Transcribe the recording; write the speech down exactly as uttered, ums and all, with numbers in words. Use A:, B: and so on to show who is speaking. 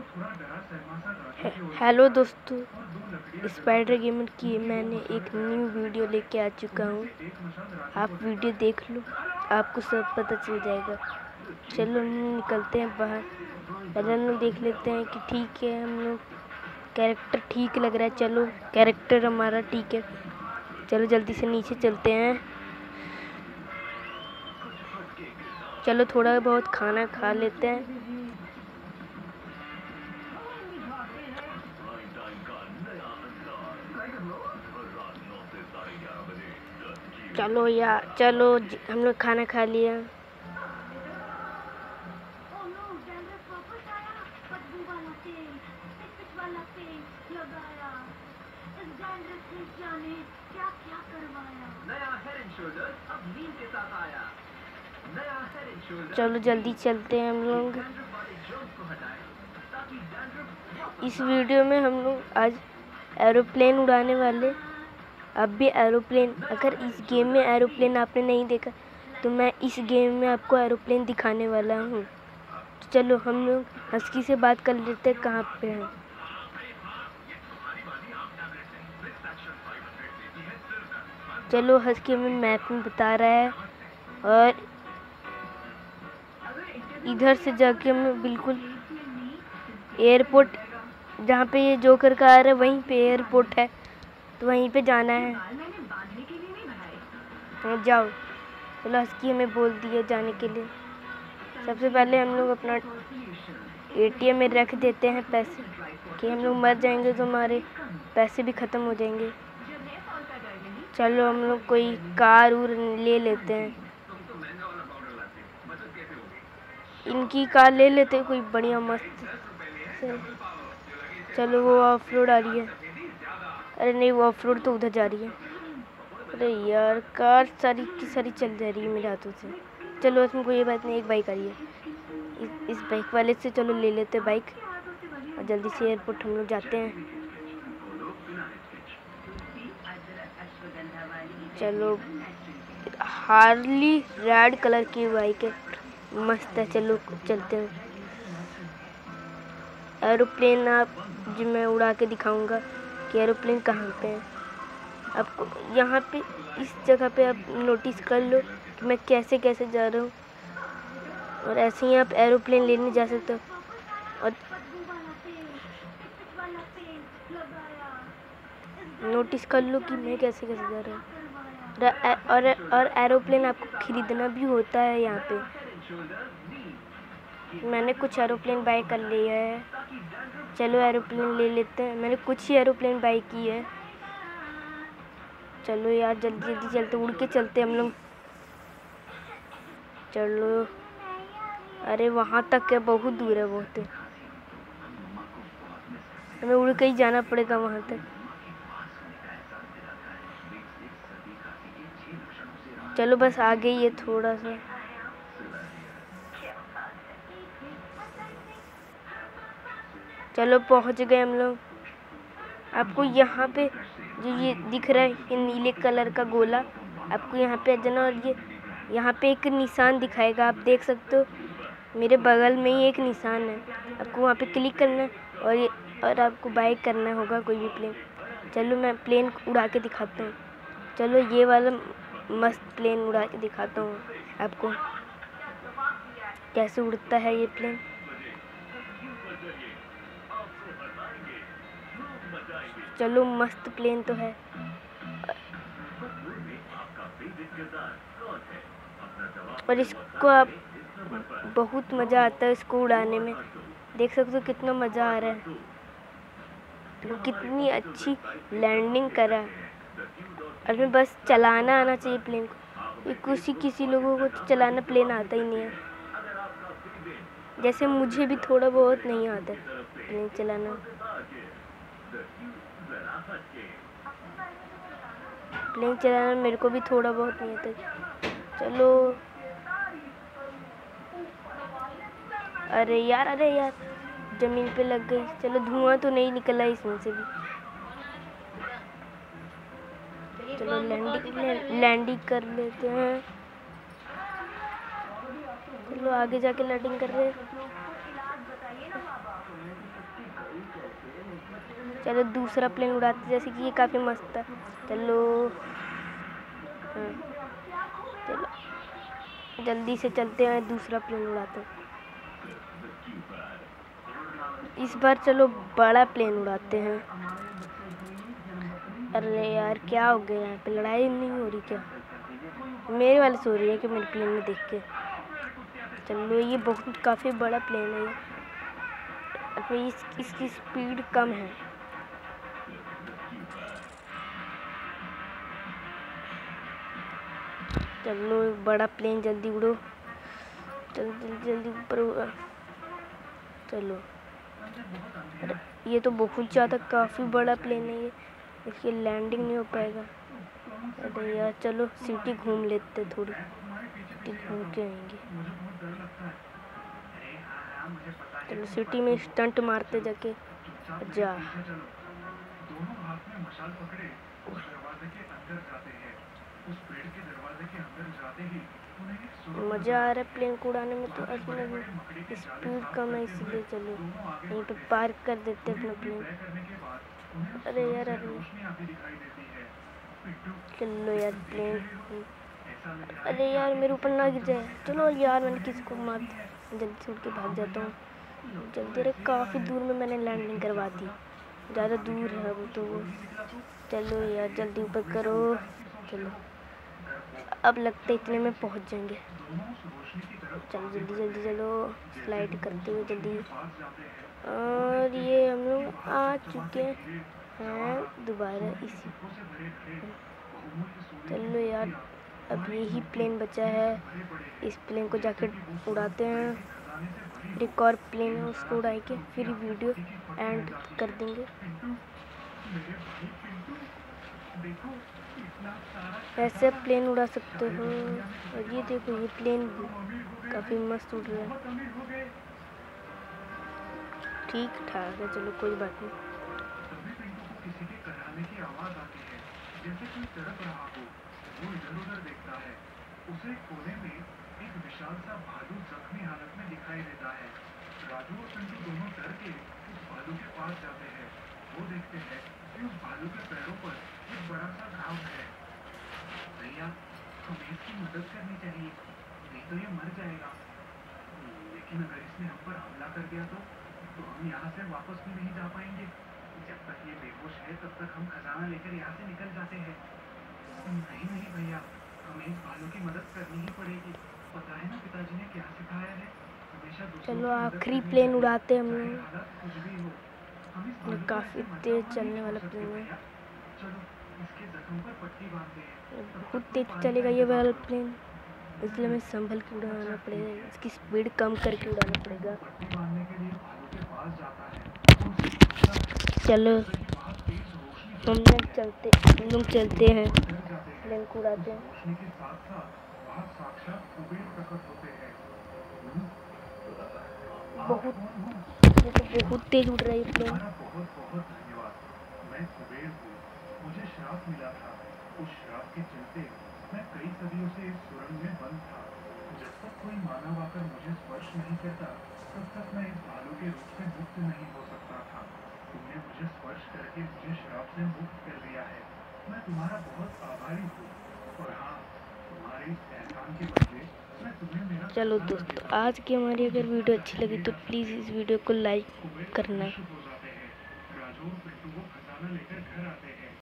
A: हे- hello दोस्तों, spider gamer की मैंने एक न्यू वीडियो लेके आ चुका हूँ। आप वीडियो देख लो, आपको सब पता चल जाएगा। चलो हम निकलते हैं बाहर। पहले हम लोग देख लेते हैं कि ठीक है, हम लोग कैरेक्टर ठीक लग रहा है। चलो कैरेक्टर हमारा ठीक है। चलो जल्दी से नीचे चलते हैं। चलो थोड़ा बहुत खाना खा लेते हैं। चलो यार, चलो हम लोग खाना खा लिया। चलो जल्दी चलते हैं हम लोग। इस वीडियो में हम लोग आज एरोप्लेन उड़ाने वाले। अब भी एरोप्लेन, अगर इस गेम में एरोप्लेन आपने नहीं देखा तो मैं इस गेम में आपको एरोप्लेन दिखाने वाला हूँ। तो चलो हम लोग हस्की से बात कर लेते हैं कहाँ पे हैं। चलो हस्की में मैप में बता रहा है, और इधर से जाके मैं बिल्कुल एयरपोर्ट, जहाँ पे ये जोकर का आ रहा है वहीं पे एयरपोर्ट है, तो वहीं पे जाना है। हाँ जाओ। चलो हस्की हमें बोल दिया जाने के लिए। सबसे पहले हम लोग अपना एटीएम में रख देते हैं पैसे, कि हम लोग मर जाएंगे तो हमारे पैसे भी ख़त्म हो जाएंगे। चलो हम लोग कोई कार उर ले लेते हैं। इनकी कार ले लेते हैं कोई बढ़िया मस्त से। चलो वो ऑफ रोड आ रही है। अरे नहीं, वो ऑफ रोड तो उधर जा रही है। अरे यार, कार सारी की सारी चल जा रही है मेरे हाथों से। चलो इसमें कोई बात नहीं, एक बाइक आ रही है। इस, इस बाइक वाले से चलो ले लेते हैं बाइक, और जल्दी से एयरपोर्ट हम लोग जाते हैं। चलो हार्ली रेड कलर की बाइक है, मस्त है। चलो चलते हैं। एरोप्लेन आप जो मैं उड़ा के दिखाऊंगा कि एरोप्लेन कहाँ पे है। आपको यहाँ पे इस जगह पे आप नोटिस कर लो कि मैं कैसे कैसे जा रहा हूँ, और ऐसे ही आप एरोप्लेन लेने जा सकते हो। और नोटिस कर लो कि मैं कैसे कैसे जा रहा हूँ। और और एरोप्लेन आपको खरीदना भी होता है यहाँ पे। मैंने कुछ एरोप्लेन बाय कर लिया है। चलो एरोप्लेन ले लेते हैं। मैंने कुछ ही एरोप्लेन बाय की है। चलो यार जल्दी जल्दी चलते, उड़ के चलते हम लोग। चलो, अरे वहाँ तक है, बहुत दूर है बहुत है। हमें उड़ के ही जाना पड़ेगा वहाँ तक। चलो बस आगे ही है थोड़ा सा। चलो पहुँच गए हम लोग। आपको यहाँ पे जो ये दिख रहा है, ये नीले कलर का गोला, आपको यहाँ पे आ जाना, और ये यहाँ पे एक निशान दिखाएगा, आप देख सकते हो। मेरे बगल में ही एक निशान है, आपको वहाँ पे क्लिक करना है, और ये और आपको बाय करना होगा कोई भी प्लेन। चलो मैं प्लेन उड़ा के दिखाता हूँ। चलो ये वाला मस्त प्लेन उड़ा के दिखाता हूँ आपको कैसे उड़ता है ये प्लेन। चलो मस्त प्लेन तो है, और इसको आप बहुत मज़ा आता है इसको उड़ाने में। देख सकते हो कितना मज़ा आ रहा है, तो कितनी अच्छी लैंडिंग करा है। और मैं बस चलाना आना चाहिए प्लेन को। ये किसी किसी लोगों को तो चलाना प्लेन आता ही नहीं है, जैसे मुझे भी थोड़ा बहुत नहीं आता प्लेन चलाना। प्लेन चलाना मेरे को भी थोड़ा बहुत नहीं आता। चलो, अरे यार अरे यार ज़मीन पे लग गई। चलो धुआं तो नहीं निकला इसमें से भी। चलो लैंडिंग लैंडिंग कर लेते हैं। चलो आगे जाके लैंडिंग कर रहे हैं। चलो दूसरा प्लेन उड़ाते, जैसे कि ये काफ़ी मस्त था। चलो हाँ चलो जल्दी से चलते हैं, दूसरा प्लेन उड़ाते हैं। इस बार चलो बड़ा प्लेन उड़ाते हैं। अरे यार क्या हो गया, यहाँ पे लड़ाई नहीं हो रही क्या? मेरे वाले सो रही है कि मेरे प्लेन में देख के। चलो ये बहुत काफ़ी बड़ा प्लेन है, ये इस, इसकी स्पीड कम है। चलो बड़ा प्लेन जल्दी उड़ो, जल्दी जल्दी जल्दी ऊपर उड़ो। चलो अरे ये तो बहुत ज़्यादा काफ़ी बड़ा प्लेन है, ये इसकी लैंडिंग नहीं हो पाएगा। अरे यार चलो सिटी घूम लेते, थोड़ी सिटी घूम के आएंगे। चलो सिटी में स्टंट मारते जाके जा। मज़ा आ रहा है प्लेन को उड़ाने में, तो असल में स्पीड कम है इसलिए चलो यहीं पे पार्क कर देते अपना प्लेन। अरे यार अरे चलो यार प्लेन, अरे यार मेरे ऊपर ना गिर जाए। चलो यार मैंने किसी को मार, जल्दी से उड़ के भाग जाता हूँ जल्दी। अरे काफ़ी दूर में मैंने लैंडिंग करवा दी, ज़्यादा दूर है वो तो वो। चलो यार जल्दी ऊपर करो। चलो अब लगता है इतने में पहुंच जाएंगे। चलो जल्दी जल्दी चलो, स्लाइड करते हुए जल्दी। और ये हम लोग आ चुके हैं दोबारा इसी। चलो यार अब यही प्लेन बचा है, इस प्लेन को जाके उड़ाते हैं। एक और प्लेन है उसको उड़ा के फिर वीडियो एंड कर देंगे। ऐसे प्लेन उड़ा सकते हो। और ये देखो ये प्लेन काफ़ी मस्त उड़ रहा है, ठीक ठाक है। चलो कोई बात नहीं। उसे कोने में एक विशाल सा भालू जख्मी हालत में दिखाई देता है। राजू और पिंटू दोनों डर के उस भालू के पास जाते हैं। वो देखते हैं कि उस भालू के पैरों पर एक बड़ा सा घाव है। भैया हमें इसकी मदद करनी चाहिए, नहीं तो ये मर जाएगा। लेकिन अगर इसने हम पर हमला कर दिया तो तो हम यहाँ से वापस भी नहीं जा पाएंगे। जब तक ये बेहोश है तब तक हम खजाना लेकर यहाँ से निकल जाते हैं। नहीं नहीं भैया, हमें इस भालू की मदद करनी ही पड़ेगी। पता है ना पिताजी ने क्या सिखाया है, हमेशा। चलो आखिरी प्लेन उड़ाते हम लोग, काफी तेज चलने वाला प्लेन है। बहुत तेज चलेगा ये वाला प्लेन, इसलिए हमें संभल के उड़ाना पड़ेगा, इसकी स्पीड कम करके उड़ाना पड़ेगा। चलो हम लोग चलते हम लोग चलते हैं, प्लेन को उड़ाते हैं। बहुत ये तो बहुत तेज उड़ रहा है प्लेन। मुझे श्राप मिला था, उस श्राप के चलते मैं कई सदियों से इस सुरंग में बंद था। जब तक कोई मानव आकर मुझे स्पर्श नहीं करता तब तक मैं इस भालू के रूप से मुक्त नहीं हो सकता था। तुमने मुझे स्पर्श करके मुझे श्राप से मुक्त कर दिया है, मैं तुम्हारा बहुत आभारी हूँ। और हाँ, तुम्हारे इस एहसान के बदले मैं तुम्हें मेरा। चलो दोस्तों, आज की हमारी अगर वीडियो अच्छी लगी तो प्लीज़ इस वीडियो को लाइक करना।